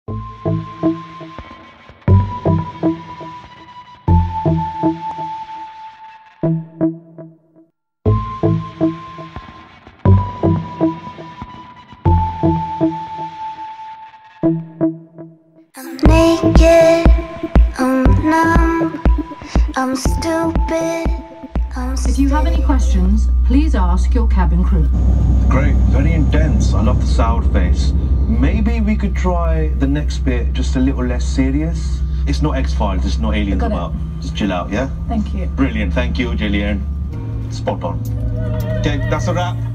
I'm naked, I'm numb, I'm stupid, If you have any questions, please ask your cabin crew. Great, very intense. I love the soured face. Maybe we could try the next bit just a little less serious. It's not X-Files, it's not aliens about. Just chill out, yeah? Thank you. Brilliant, thank you, Gillian. Spot on. Okay, that's a wrap.